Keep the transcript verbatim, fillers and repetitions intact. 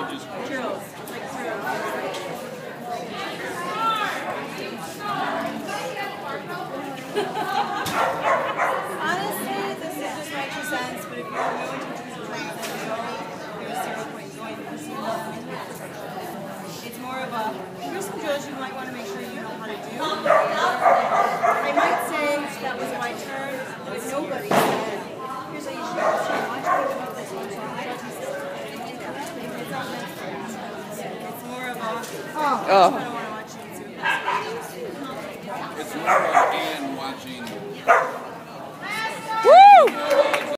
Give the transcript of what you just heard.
just drills, like drills. Honestly, this is just my two cents, but if you're new into teacher training, there's zero point going because you know it's more of a, here's some drills you might want to make sure you know how to do. I might say that was my turn, but nobody said, here's how you should do it. Watch me do this one, so I don't just it's more of a, oh, I just want to watch you do this. it's more of Anne watching